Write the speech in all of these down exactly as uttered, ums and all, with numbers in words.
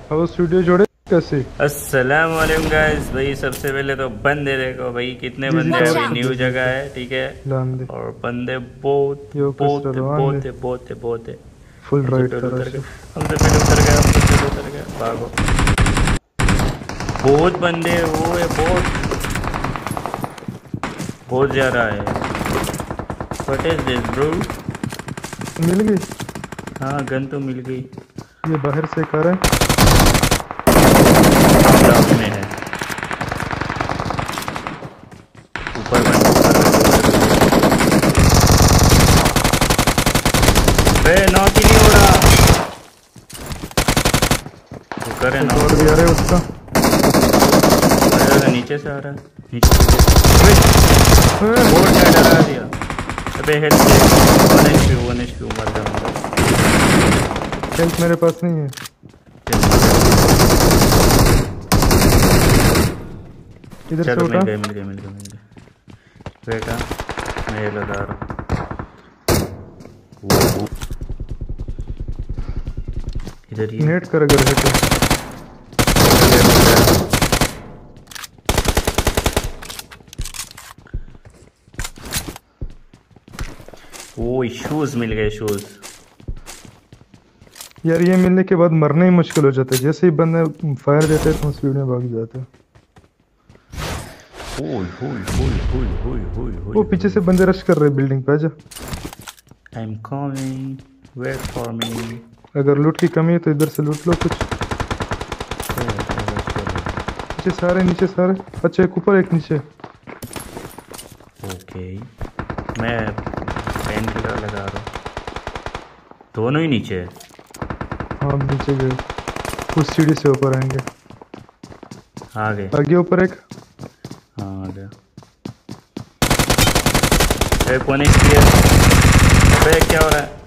और स्टूडियो जोड़े कैसे? अस्सलाम वालेकुम गाइस। भाई सबसे पहले तो बंदे देखो भाई, कितने बंदे अभी न्यू जगह है, ठीक है। और बंदे बहुत बहुत बहुत है बहुत है बहुत है। फुल राइट पहले उतर गए हमसे पहले उतर गए हमसे पहले उतर गए भागो। बहुत बंदे वो है, बहुत बहुत ज्यादा है। What is this bro? मिल गई? हाँ गन तो मिल गई। ये बाहर से कर है में है ऊपर नॉक ही नहीं हो रहा। तो करे नॉक और भी आ रहा है उसका। अरे नीचे से आ रहा है, नीचे से बहुत क्या डरा दिया। अबे health one HP one HP मर गया। हेल्थ मेरे पास नहीं है। इधर से उठा। मिल गए मिल गए मिल गए मिल गए बेटा, मैं ये लगा रहा हूँ इधर ही। नेट कर अगर है तो। वो शूज मिल गए शूज। यार ये मिलने के बाद मरना ही मुश्किल हो जाता है। जैसे ही बंदे फायर देते हैं तो स्पीड में भाग जाते हैं। होय होय होय होय होय होय होय। वो पीछे से बंदे रश कर रहे हैं बिल्डिंग पे। आजा। I am coming, wait for me. अगर लूट की कमी है तो इधर से लूट लो कुछ। नीचे सारे नीचे सारे। अच्छा एक ऊपर एक नीचे। ओके मैं पेन किलर लगा रहा हूँ। दोनों ही नीचे है। हाँ नीचे गए, उस सीढ़ी से ऊपर आएंगे। आ गए आगे ऊपर एक। हाँ आ गया। एक वन एच पी है। अबे क्या हो रहा है?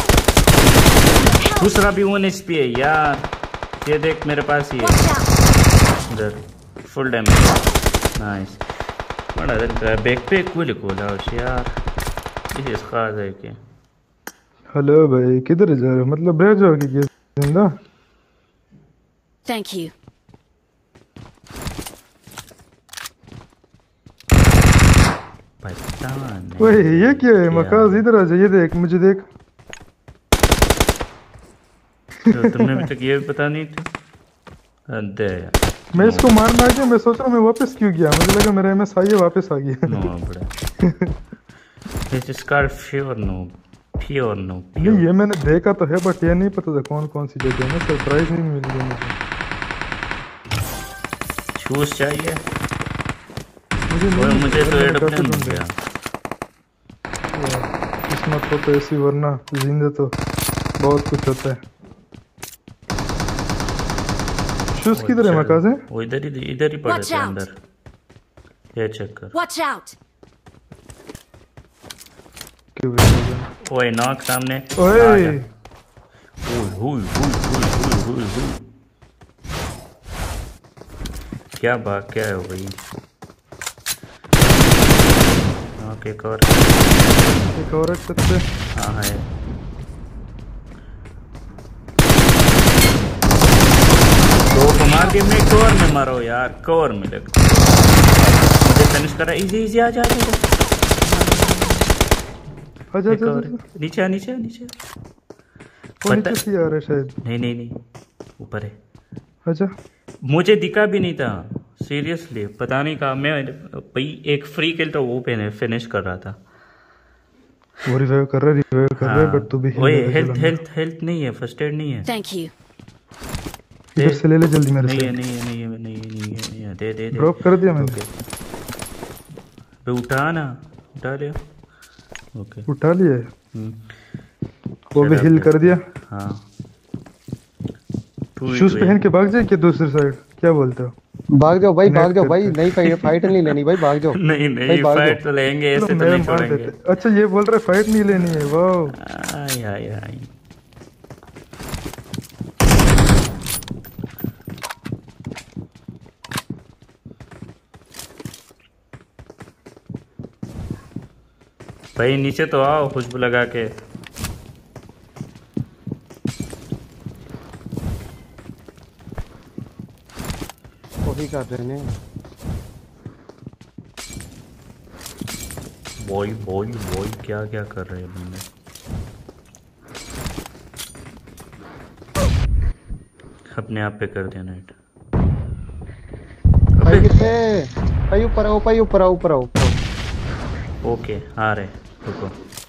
दूसरा भी वन एच पी है यार। ये देख मेरे पास ही है इधर, फुल डैमेज। नाइस। बड़ा दिल बैक पे कूल कूल है यार। इस खास है कि हेलो भाई किधर जा रहे हो? मतलब ब्रेक जाओगे क्या जिंदा? Thank you. ओए ये क्या है? मकाज इधर आ जा। ये देख मुझे देख। तो तुमने अभी तक ये भी पता नहीं था। अरे मैं इसको मारना आ गया। मैं सोच रहा हूँ मैं वापस क्यों गया। मुझे लगा मेरा एमएस आई है वापस आ गया। नो बड़ा this is car pure no pure no. नहीं ये मैंने देखा तो है बट ये नहीं पता था कौन कौन सी जगह है। सरप्राइज नहीं मिल गया मुझे। शूज चाहिए मुझे नहीं, मुझे तो एरोप्लेन मिल गया। किस्मत हो तो ऐसी, वरना जिंदा तो बहुत कुछ होता है। शूज किधर है? मकाज है वो इधर ही इधर ही पड़े थे अंदर। ये चेक कर। Watch out. ओए नॉक सामने। ओए ओए हुई हुई हुई हुई हुई हुई। क्या बात क्या है भाई? नॉक एक और एक और सकते। हाँ है। दो को मार के मैं कवर में मारो यार। कवर में लग मुझे फिनिश करा। इजी इजी आ जा आजा आजा। नीचे नीचे नीचे वो नीचे से आ रहा है शायद। नहीं नहीं नहीं ऊपर है। आजा। मुझे दिखा भी नहीं था सीरियसली। पता नहीं कहा मैं भाई। एक फ्री किल तो वो पे फिनिश कर रहा था। वो रिवाइव कर रहा है रिवाइव कर रहा है बट तू भी ओए हेल्थ हेल्थ हेल्थ नहीं है, फर्स्ट एड नहीं है। Thank you. इधर से ले ले जल्दी मेरे से। नहीं है नहीं है नहीं है नहीं है नहीं है नहीं है। दे दे दे। ड्रॉप कर दिया मैंने। बे उठा ना, उठा लिया। ओके उठा लिया। वो भी हिल कर दिया। हाँ शूज पहन के भाग जाए क्या दूसरी साइड? क्या बोलते हो? भाग जाओ भाई भाग जाओ भाई। नहीं फाइट फाइट नहीं लेनी भाई, भाग जाओ। नहीं नहीं फाइट तो लेंगे, ऐसे तो नहीं छोड़ेंगे। अच्छा ये बोल रहे फाइट नहीं लेनी है। वाह आई आई आई। भाई नीचे तो आओ खुशबू लगा के। कर रहे हैं। बॉय बॉय बॉय क्या क्या कर रहे हैं बंदे। अपने आप पे कर दिया नेट। भाई कितने भाई ऊपर आओ भाई ऊपर आओ ऊपर आओ। ओके आ रहे रुको।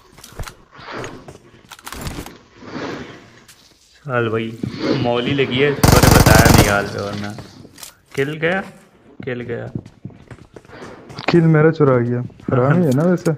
हाल भाई मौली लगी है पर बताया नहीं हाल पे वरना किल गया किल गया। किल मेरा चुरा गया। हरामी है ना वैसे।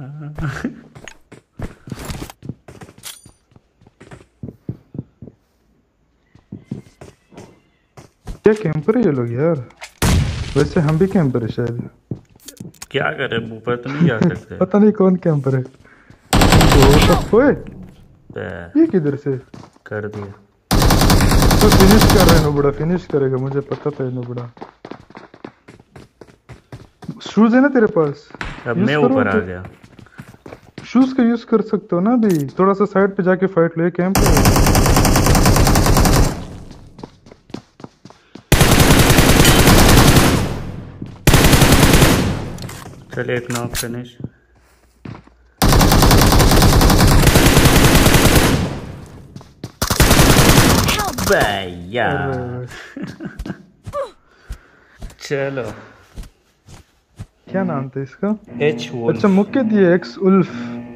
क्या कैंपर है ये लोग यार। वैसे हम भी कैंपर है शायद। क्या करे ऊपर तो नहीं जा सकते। पता नहीं कौन कैंपर है। ओए ये किधर से कर दिया। तो फिनिश कर रहे हैं नुबड़ा। फिनिश करेगा मुझे पता था नुबड़ा। शूज है ना तेरे पास। अब मैं ऊपर आ गया। शूज का यूज कर सकते हो ना अभी। थोड़ा सा साइड पे जाके फाइट लो। कैंप चल एक नॉक फिनिश। भैया चलो क्या नाम था इसका। H wolf. अच्छा मुक्के दिए एक्स उल्फ।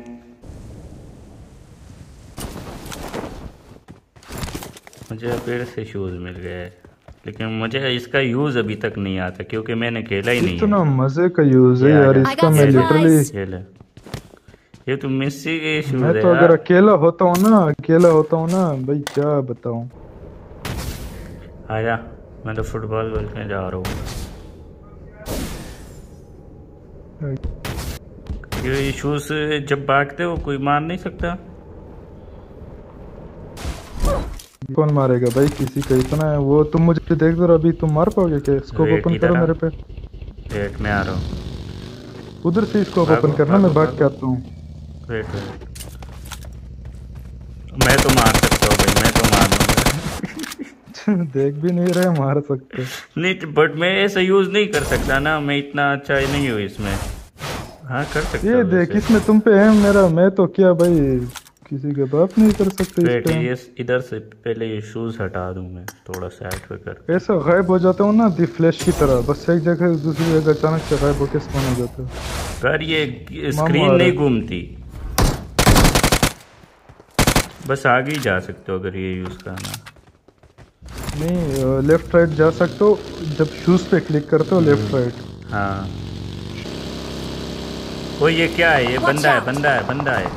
मुझे फिर से शूज मिल गए लेकिन मुझे इसका यूज अभी तक नहीं आता क्योंकि मैंने खेला ही नहीं है। इतना मजे का यूज है यार इसका। मैं लिटरली ये ले ये तो मेसी के शूज मैं है तो यार। अगर अकेला होता हूँ ना अकेला होता हूँ ना भाई क्या बताऊं। आजा मैं तो फुटबॉल खेलने जा रहा हूँ। ये शूज जब भागते हो कोई मार नहीं सकता। कौन मारेगा भाई किसी का इतना है। वो तुम मुझे देख दो अभी तुम मार पाओगे क्या। स्कोप ओपन करो मेरे पे। वेट में आ रहा हूँ। उधर से स्कोप ओपन करना। मैं भाग के आता हूँ। वेट वेट मैं तो मार सकता हूँ भाई। मैं तो मार लूंगा। देख भी नहीं रहे मार सकते नहीं बट मैं ऐसा यूज नहीं कर सकता ना। मैं इतना अच्छा नहीं हूँ इसमें। हाँ कर सकता ये देख इसमें तुम पे है मेरा। मैं तो क्या भाई किसी के बाप नहीं कर सकते इस पे। ये इधर से पहले ये शूज हटा दूं मैं थोड़ा साइड पे कर। ऐसा गायब हो जाता हूँ ना दी फ्लैश की तरह। बस एक जगह दूसरी जगह अचानक से गायब होकर स्पॉन हो जाता है। पर ये स्क्रीन नहीं घूमती। बस आगे ही जा सकते हो अगर ये यूज करना। नहीं लेफ्ट राइट जा सकते हो। जब शूज पे क्लिक करते हो लेफ्ट राइट। हाँ वो ये क्या है। ये बंदा है बंदा है बंदा है।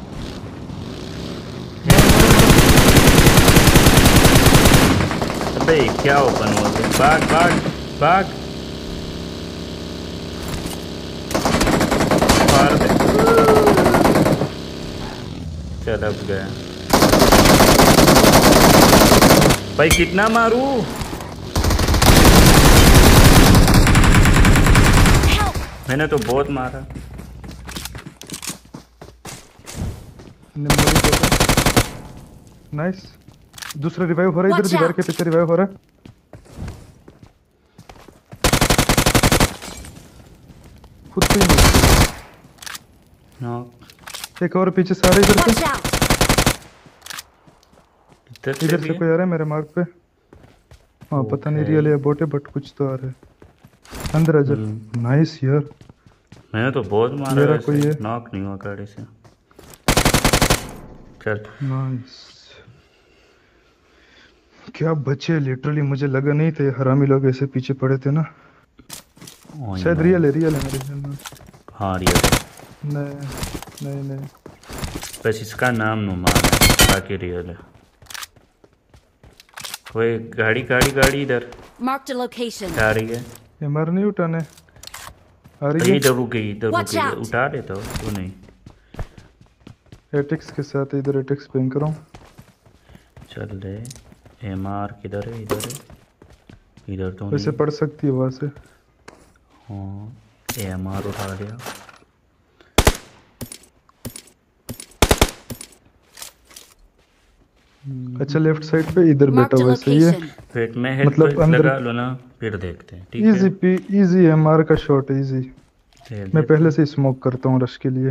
अबे क्या ओपन हुआ। भाग भाग भाग मार दे। चल अब गया भाई। कितना मारू। मैंने तो बहुत मारा। नाइस। दूसरा रिवाइव हो रहा है इधर दीवार के पीछे रिवाइव हो रहा है। खुद से ही नो एक और पीछे सारे इधर से। इधर इधर से कोई आ रहा है मेरे मार्क पे। हाँ पता नहीं रियल या बोट है बट कुछ तो आ रहा है अंदर। अजर नाइस यार। मैंने तो बहुत मारा। मेरा कोई है नॉक नहीं हुआ गाड़ी से। चल नाइस। क्या बचे लिटरली। मुझे लगा नहीं थे हरामी लोग ऐसे पीछे पड़े थे ना। शायद रियल है रियल है मेरे ख्याल में। हाँ रियल है। नहीं नहीं नहीं बस इसका नाम नुमान है बाकी रियल है। कोई गाड़ी गाड़ी गाड़ी इधर Marked a location. आ रही है। ये मर नहीं उठाने आ रही है। इधर रुक गई इधर रुक Watch गई। out. उठा लेता हूँ तू नहीं। एटेक्स के साथ इधर एटेक्स पिंग करो। चल दे। एम आर किधर है। इधर है इधर तो वैसे नहीं। पढ़ सकती है वहां से। हाँ एम आर उठा लिया। अच्छा लेफ्ट साइड पे इधर बैठा Marked a हुआ है, सही है। location. वेट में हेल्प मतलब अंदर- लगा लो ना, फिर देखते हैं। ठीक इजी है, पी इजी है, मार का शॉट इजी। ये मैं देख। पहले से ही स्मोक करता हूँ रश के लिए।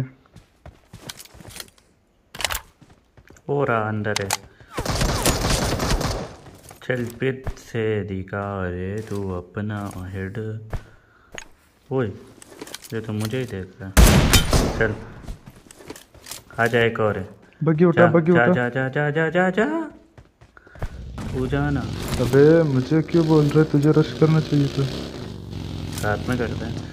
हो रहा अंदर है। चल पिट से दिखा रे तू अपना हेड। ओए ये तो मुझे ही देख रहा है। चल आ जा, एक और है। बग्गी उठा, जा बग्गी जा उठा। जा जा जा जा जा जा तू जाना। अबे मुझे क्यों बोल रहे, तुझे रश करना चाहिए था। साथ में करते हैं।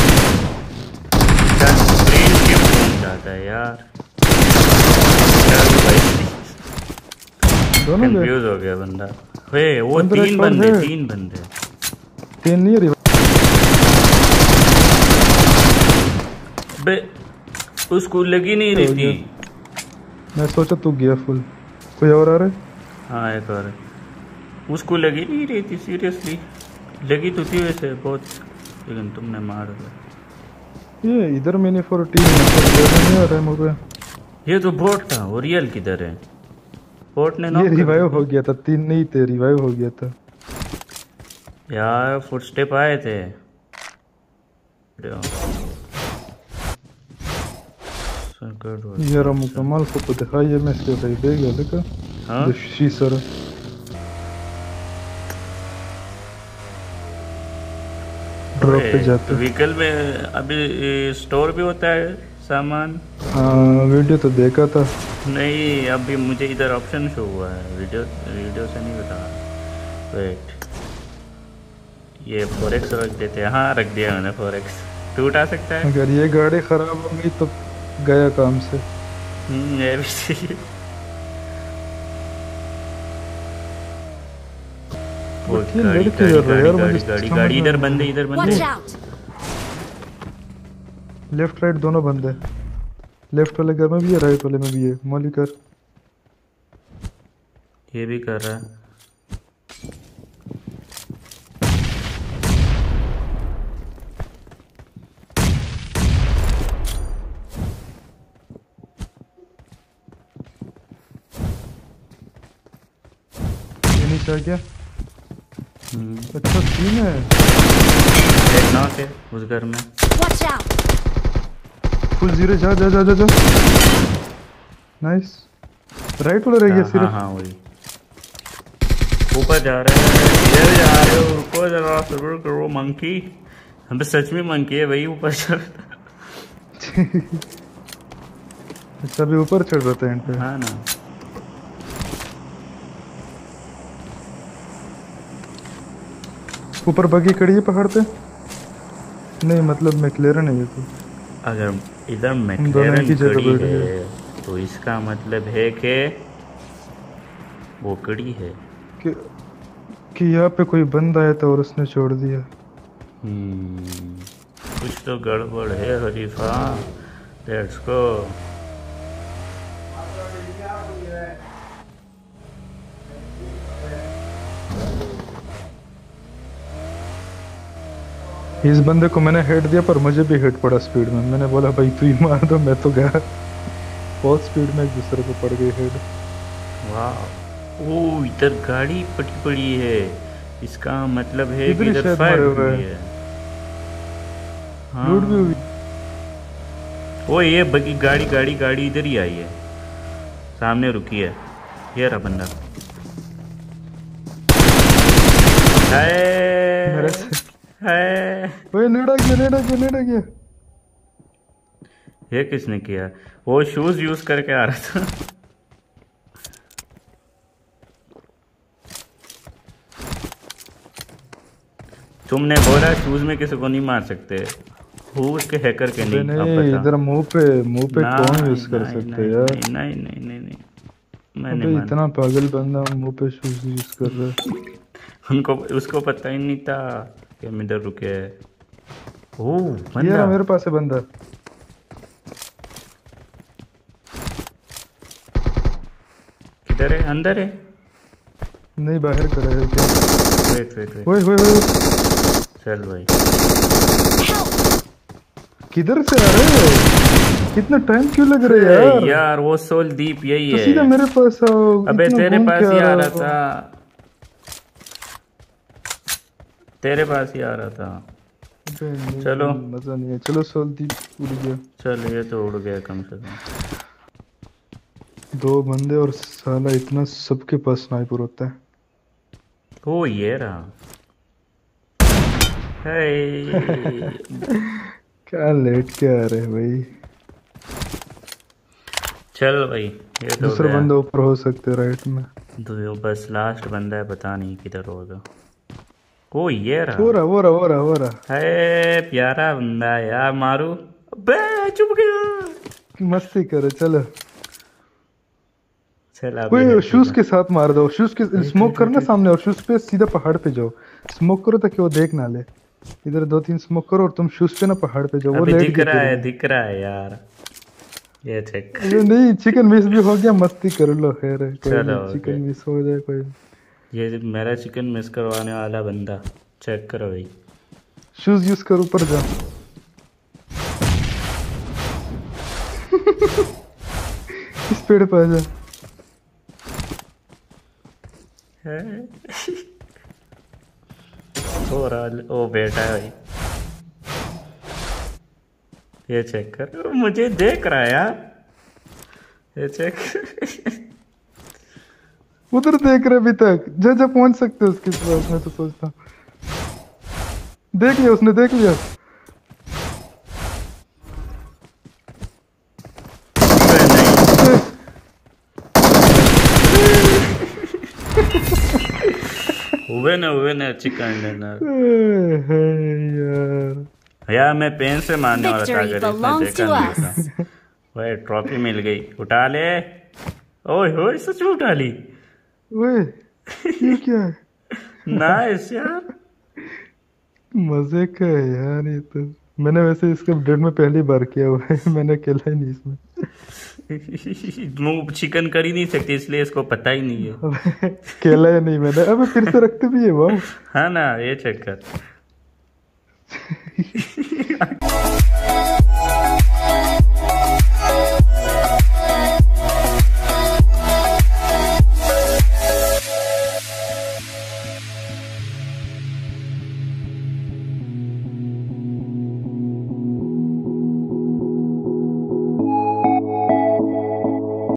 चल ब्रेन क्यों घूम जाता है यार। चल भाई, दोनों गए। कंफ्यूज हो गया बंदा। वे वो अंदर तीन एक और बंदे, है। तीन बंदे। तीन नहीं रही बे उसको लगी नहीं रही थी। मैं सोचा तू गया फुल। कोई और आ रहा है? हाँ एक और है। उसको लगी नहीं रही थी, सीरियसली लगी तो थी वैसे बहुत, लेकिन तुमने मार दिया। ये इधर मैंने फोर टीम नहीं आ रहा है मुझे। ये तो बोट था, वो रियल किधर है? बोट ने knock ये कर रिवाइव दिया। हो गया था, तीन नहीं थे, रिवाइव हो गया था। यार फुटस्टेप आए थे। यार मुकम्मल को पता है ये मैं इसके भाई दे गया देखा। हाँ? जो शीसर ड्रॉप पे जाते। व्हीकल में अभी स्टोर भी होता है सामान। हाँ वीडियो तो देखा था। नहीं अभी मुझे इधर ऑप्शन शो हुआ है, वीडियो वीडियो से नहीं बता। वेट ये फोरेक्स रख देते हैं। हाँ रख दिया मैंने फोरेक्स। तू उठा सकता है? अगर ये गाड़ी खराब हो गई तो गया काम से। हम्म ये भी सही है। वो ये गाड़ी लड़के गाड़ी कर रहे हैं यार, गाड़ी मुझे गाड़ी समझ गाड़ी में इधर नहीं बंदे, इधर Watch बंदे। out! लेफ्ट राइट दोनों बंद है। लेफ्ट वाले घर में भी है, राइट वाले में भी है। मौली कर। ये भी कर रहा है। ये नीचे आ गया। हम्म, अच्छा सीन है। एक नॉक है उस घर में। Watch out! Full zero. जा जा जा जा जा। नाइस। राइट वाला रह गया हाँ सिर्फ। हाँ वही ऊपर जा रहे हैं। इधर जा रहे हो, रुको जरा सब्र करो मंकी। हम तो सच में मंकी है भाई, ऊपर चढ़। अच्छा अभी ऊपर चढ़ रहा था एंड पे। हाँ ना। ऊपर बगी खड़ी है पहाड़ पे। नहीं मतलब मैक्लेरन है ये तो। अगर इधर दोनों मैक्लेरन की जगह खड़ी बैठ है तो इसका मतलब है कि वो कड़ी है। कि कि यहाँ पे कोई बंदा आया था और उसने छोड़ दिया। हम्म, कुछ तो गड़बड़ है हरीफा। Let's go. इस बंदे को मैंने हेड दिया पर मुझे भी हेड पड़ा स्पीड में। मैंने बोला भाई तू ही मार दो, मैं तो गया। बहुत स्पीड में एक दूसरे को पड़ गई हेड। वाह ओ इधर गाड़ी पड़ी पड़ी है, इसका मतलब है इधर कि ही इधर शायद फायर मरे हुए हुई हैं। है। हाँ। लूट भी हुई। ओ ये बगी गाड़ी गाड़ी गाड़ी इधर ही आई है, सामने रुकी है। ये रहा बंदा। मेरे है से है ओए नेड़ा गया, नेड़ा गया, नेड़ा गया। ये किसने किया? वो शूज यूज करके आ रहा था। तुमने बोला शूज में किसी को नहीं मार सकते। हु उसके हैकर के नहीं, नहीं अब नहीं बता। इधर मुंह पे मुंह पे कौन यूज कर नहीं, सकते नहीं, यार। नहीं नहीं नहीं नहीं नहीं मैं नहीं अबे मानता। इतना पागल बंदा मुंह पे शूज यूज कर रहा है। उनको उसको पता ही नहीं था कि हम इधर रुके हैं। ओह ये बंदा रहा मेरे पास है बंदा। किधर है? अंदर है? नहीं बाहर खड़ा है क्या? वेट वेट वेट ओए ओए ओए चल भाई। किधर से आ रहे हो? इतना टाइम क्यों लग रहा है यार? यार वो सोल दीप यही तो है। सीधा मेरे पास आओ। अबे इतना तेरे घूम पास के ही आ रहा रहा हो। था, तेरे पास ही आ रहा था। अबे नहीं, चलो। मजा नहीं है। चलो सोलदीप उड़ गया। चल ये तो उड़ गया कम से कम। दो बंदे और साला इतना सबके पास स्नाइपर होता है। ओ ये रहा। हे क्या लेट के आ रहे हैं भाई? चल भाई ये तो दूसरा गया। बंदा ऊपर हो सकते हैं राइट में। तो बस लास्ट बंदा है, पता नहीं किधर होगा। ओ ये रहा। वो रहा वो रहा वो रहा वो रहा। है प्यारा बंदा यार, मारू। अबे चुप गया। मस्ती करे चलो। चल अभी कोई है शूज ठीक के साथ मार दो। शूज के है। स्मोक करना सामने और शूज पे सीधा पहाड़ पे जाओ। स्मोक करो ताकि वो देख ना ले। इधर दो तीन स्मोक करो और तुम शूज पे ना पहाड़ पे जाओ। वो अभी लेट दिख गए रहा है, तेरे में। दिख रहा है यार। ये चेक। अरे नहीं, चिकन मिस भी हो गया। मस्ती कर लो, खैर है, कोई चलो, नहीं। ओके। चिकन मिस हो जाए कोई नहीं। ये मेरा चिकन मिस करवाने वाला बंदा, चेक करो भाई। शूज यूज कर, ऊपर जा। इस पेड़ पे आ जा। हो रहा, ओ बेटा है भाई। ये चेक कर, मुझे देख रहा है यार। ये चेक। उधर देख रहे अभी तक। जा जा पहुंच सकते हो उसके पास। मैं तो सोचता हूँ देख लिया उसने, देख लिया। हुए ना हुए ना चिकन डिनर। यार यार मैं पेन से मारने वाला था, Victory अगर इसने belongs देखा to नहीं us. था। वही ट्रॉफी मिल गई, उठा ले। ओए होए सच में उठा ली। ओए ये क्या है? नाइस यार। मजे का है यार ये तो। मैंने वैसे इसका डेट में पहली बार किया हुआ है। मैंने खेला ही नहीं इसमें। वो चिकन कर ही नहीं सकती, इसलिए इसको पता ही नहीं है। अबे, खेला ही नहीं मैंने। अबे फिर से रखते भी है वाह। हाँ ना, ये चेक कर।